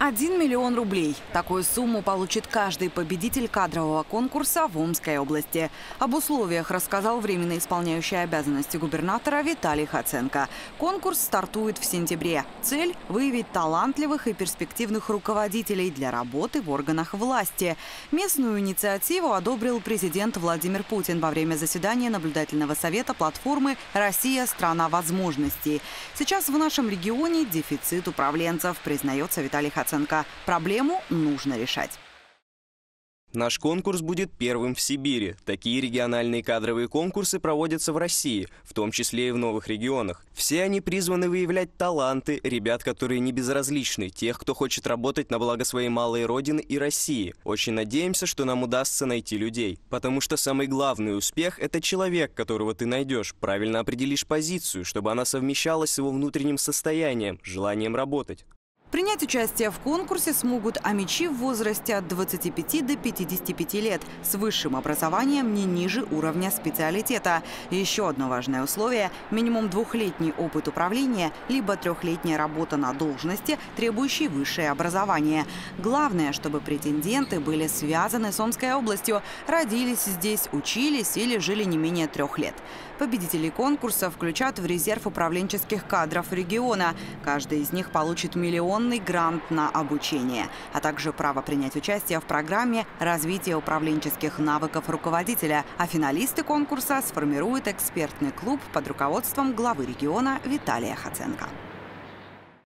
1 миллион рублей. Такую сумму получит каждый победитель кадрового конкурса в Омской области. Об условиях рассказал временно исполняющий обязанности губернатора Виталий Хоценко. Конкурс стартует в сентябре. Цель – выявить талантливых и перспективных руководителей для работы в органах власти. Местную инициативу одобрил президент Владимир Путин во время заседания наблюдательного совета платформы «Россия – страна возможностей». Сейчас в нашем регионе дефицит управленцев, признается Виталий Хоценко. Проблему нужно решать. Наш конкурс будет первым в Сибири. Такие региональные кадровые конкурсы проводятся в России, в том числе и в новых регионах. Все они призваны выявлять таланты, ребят, которые не безразличны, тех, кто хочет работать на благо своей малой родины и России. Очень надеемся, что нам удастся найти людей. Потому что самый главный успех – это человек, которого ты найдешь, правильно определишь позицию, чтобы она совмещалась с его внутренним состоянием, желанием работать. Принять участие в конкурсе смогут омичи в возрасте от 25 до 55 лет с высшим образованием не ниже уровня специалитета. Еще одно важное условие – минимум 2-летний опыт управления, либо 3-летняя работа на должности, требующей высшее образование. Главное, чтобы претенденты были связаны с Омской областью, родились здесь, учились или жили не менее 3 лет. Победителей конкурса включат в резерв управленческих кадров региона. Каждый из них получит миллионный грант на обучение, а также право принять участие в программе развития управленческих навыков руководителя. А финалисты конкурса сформируют экспертный клуб под руководством главы региона Виталия Хоценко.